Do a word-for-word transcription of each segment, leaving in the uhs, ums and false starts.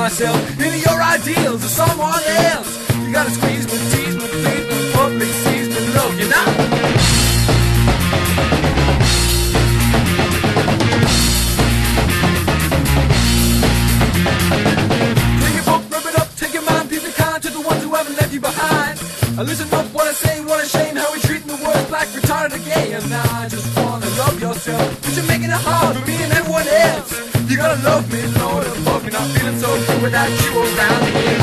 myself into your ideals or someone else. You gotta squeeze me, tease me, please me, public sees me, look, you know. Take your book, rub it up, take your mind, be the kind to the ones who haven't left you behind. I listen up what I say, what a shame how we treating the world like retarded again. And now I just wanna love yourself, but you're making it hard for me and everyone else. You gotta love me, Lord above me, not feeling so good without you around me.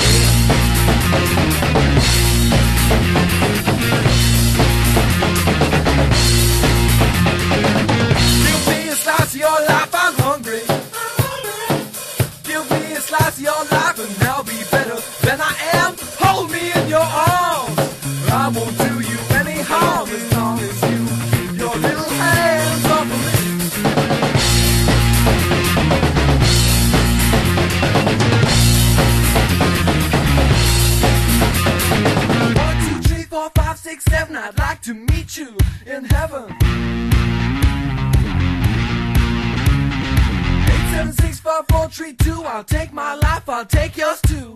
Give me a slice of your life, I'm hungry. Give me a slice of your life and I'll be better than I am. Hold me in your arms, I won't do you any harm as long as you keep your little hands off of me. One, two, three, four, five, six, seven, I'd like to meet you in heaven. Eight, seven, six, five, four, three, two, I'll take my life, I'll take yours too.